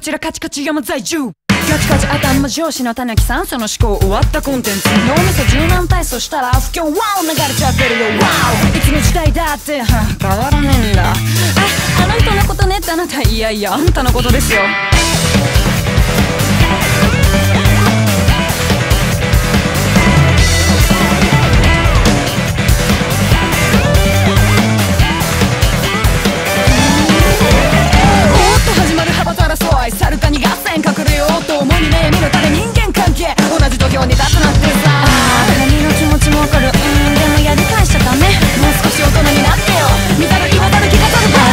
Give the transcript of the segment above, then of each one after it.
ちらカチカチ山在住ガチガチ頭上司のたぬきさん、その思考終わったコンテンツ脳みそ柔軟体操したら不況ワオ流れちゃってるよワオいつの時代だって変わらねえんだ。あの人のことねってあなた、いやいやあんたのことですよ。サルカニ合戦隠れようと思いね見るため人間関係同じ土俵に立つなんてさ他人の気持ちもわかるでもやり返しちゃダメもう少し大人になってよ見たる言わざる気がするバ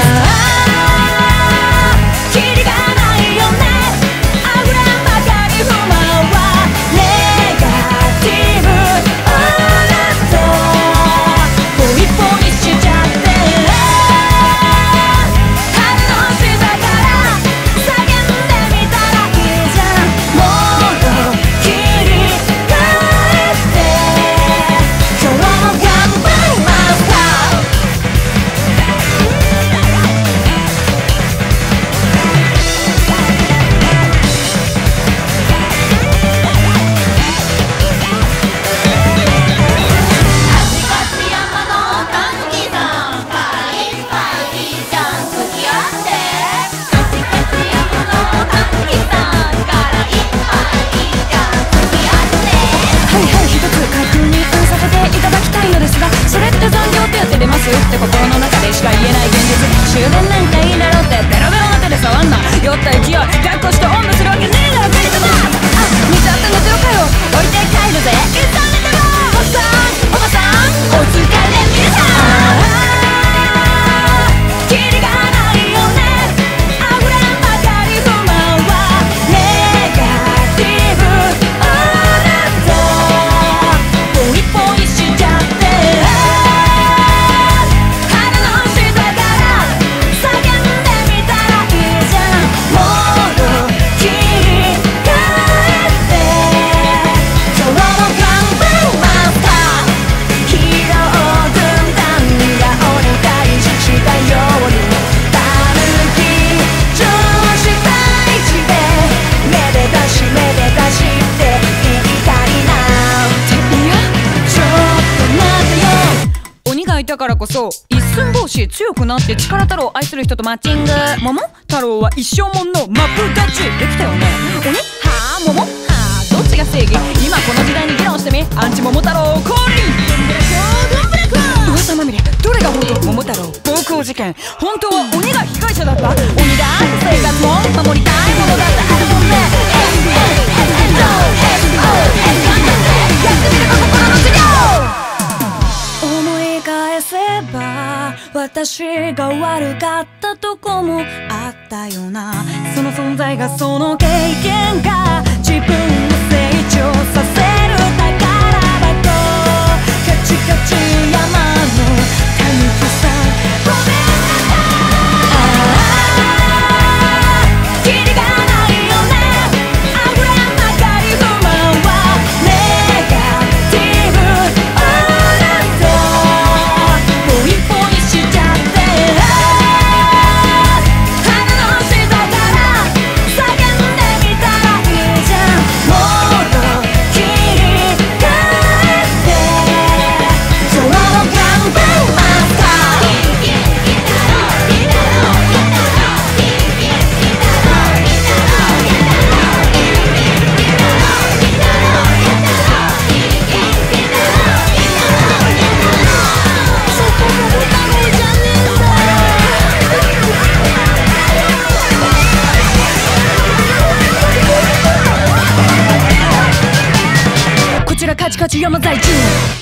スキリがないよね溢れんばかり不満はネガティブオーラとポイポイしちゃってって心の中でしか言えない現実終電なんかいいだろってベロベロな手で触んな酔った勢い抱っこしておんぶするわけねえだろクリスマス見ちゃった寝てろかよ置いて帰るぜいつ寝てもおっさんおばさんお疲れ皆さんキリがないよね溢れんばかり不満はネガティブオーラとポイポイしちゃってだからこそ一寸法師強くなって力太郎を愛する人とマッチング桃太郎は一生もんのマップ勝ちできたよね鬼はあ桃はあどっちが正義今この時代に議論してみアンチ桃太郎降臨噂まみれどれが本当桃太郎暴行事件本当は鬼が被害者だった鬼だ生活も守りたいものだってあるもんねやってみれば心の授業私が悪かったとこもあったよなその存在がその経験が自分を成長させる宝箱カチカチ山のたぬきさんごめんなさいキリがないよね溢れんばかり不満はネガティブオーラとポイポイカチカチ山在住